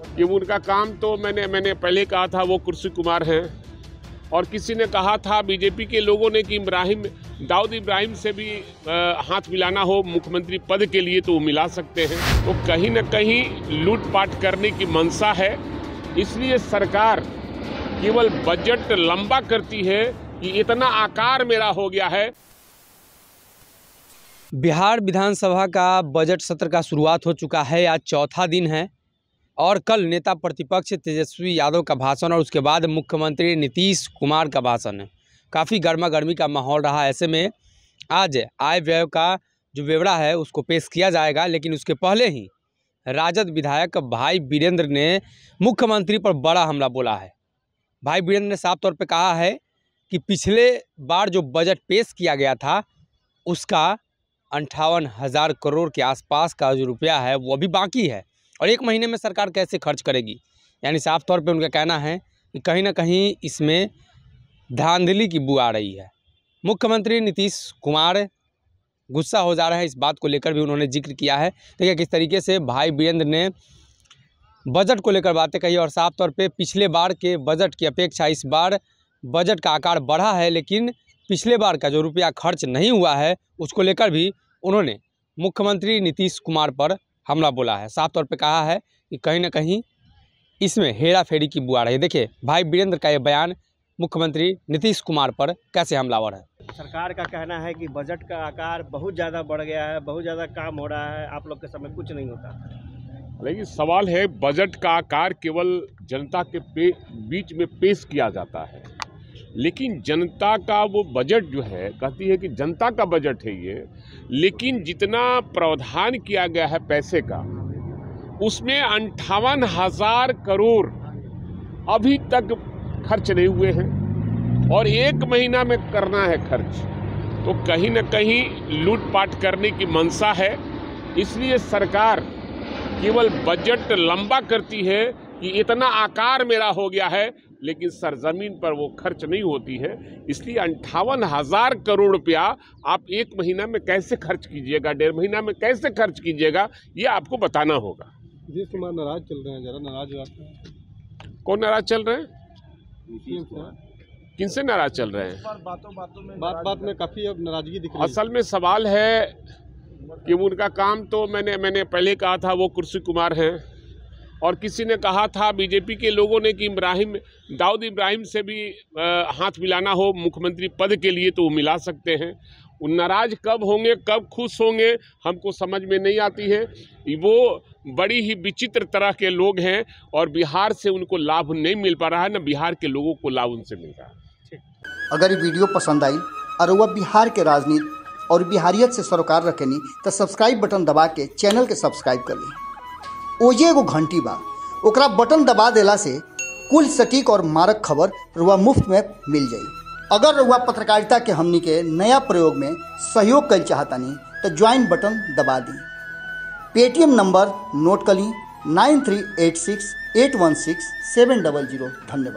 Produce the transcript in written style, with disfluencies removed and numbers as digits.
कि उनका काम तो मैंने पहले कहा था वो कुर्सी कुमार हैं, और किसी ने कहा था बीजेपी के लोगों ने कि दाऊद इब्राहिम से भी हाथ मिलाना हो मुख्यमंत्री पद के लिए तो वो मिला सकते हैं। तो कहीं न कहीं लूटपाट करने की मंशा है, इसलिए सरकार केवल बजट लंबा करती है कि इतना आकार मेरा हो गया है। बिहार विधानसभा का बजट सत्र का शुरुआत हो चुका है। आज चौथा दिन है और कल नेता प्रतिपक्ष तेजस्वी यादव का भाषण और उसके बाद मुख्यमंत्री नीतीश कुमार का भाषण है। काफ़ी गर्मा गर्मी का माहौल रहा। ऐसे में आज आय व्यय का जो ब्यौरा है उसको पेश किया जाएगा, लेकिन उसके पहले ही राजद विधायक भाई वीरेंद्र ने मुख्यमंत्री पर बड़ा हमला बोला है। भाई वीरेंद्र ने साफ तौर पे कहा है कि पिछले बार जो बजट पेश किया गया था उसका 58,000 करोड़ के आसपास का जो रुपया है वो अभी बाकी है और एक महीने में सरकार कैसे खर्च करेगी। यानी साफ तौर पे उनका कहना है कि कहीं ना कहीं इसमें धांधली की बू आ रही है। मुख्यमंत्री नीतीश कुमार गुस्सा हो जा रहे हैं, इस बात को लेकर भी उन्होंने जिक्र किया है। देखिए किस तरीके से भाई वीरेंद्र ने बजट को लेकर बातें कही और साफ तौर पे पिछले बार के बजट की अपेक्षा इस बार बजट का आकार बढ़ा है, लेकिन पिछले बार का जो रुपया खर्च नहीं हुआ है उसको लेकर भी उन्होंने मुख्यमंत्री नीतीश कुमार पर हमला बोला है। साफ तौर पे कहा है कि कहीं ना कहीं इसमें हेरा फेरी की बुआ रही है। देखिए भाई वीरेंद्र का ये बयान मुख्यमंत्री नीतीश कुमार पर कैसे हमलावर है। सरकार का कहना है कि बजट का आकार बहुत ज़्यादा बढ़ गया है, बहुत ज़्यादा काम हो रहा है, आप लोग के समय कुछ नहीं होता। लेकिन सवाल है, बजट का आकार केवल जनता के बीच में पेश किया जाता है, लेकिन जनता का वो बजट जो है कहती है कि जनता का बजट है ये, लेकिन जितना प्रावधान किया गया है पैसे का उसमें 58,000 करोड़ अभी तक खर्च नहीं हुए हैं और एक महीना में करना है खर्च। तो कहीं न कहीं लूटपाट करने की मंशा है, इसलिए सरकार केवल बजट लंबा करती है कि इतना आकार मेरा हो गया है, लेकिन सरजमीन पर वो खर्च नहीं होती है। इसलिए 58,000 करोड़ रुपया आप एक महीना में कैसे खर्च कीजिएगा, 1.5 महीना में कैसे खर्च कीजिएगा, ये आपको बताना होगा। नीतीश कुमार नाराज चल रहे हैं, जरा नाराज हो जाते हैं। कौन नाराज चल रहे हैं? किनसे नाराज चल रहे हैं? बात में काफी अब नाराजगी दिख रही है। असल में सवाल है कि उनका काम तो मैंने पहले कहा था वो कुर्सी कुमार हैं, और किसी ने कहा था बीजेपी के लोगों ने कि दाऊद इब्राहिम से भी हाथ मिलाना हो मुख्यमंत्री पद के लिए तो वो मिला सकते हैं। वो नाराज कब होंगे, कब खुश होंगे, हमको समझ में नहीं आती है। वो बड़ी ही विचित्र तरह के लोग हैं और बिहार से उनको लाभ नहीं मिल पा रहा है, न बिहार के लोगों को लाभ उनसे मिल रहा है। अगर ये वीडियो पसंद आई और वह बिहार के राजनीति और बिहारियत से सरोकार रखेनी तो सब्सक्राइब बटन दबा के चैनल के सब्सक्राइब कर ली। ओजे एगो घंटी बा, ओकरा बटन दबा देला से कुल सटीक और मारक खबर रुआ मुफ्त में मिल जाई। अगर रुआ पत्रकारिता के हमनी के नया प्रयोग में सहयोग कर चाहतानी तो ज्वाइन बटन दबा दी। पेटीएम नंबर नोट कर ली 9386816700। धन्यवाद।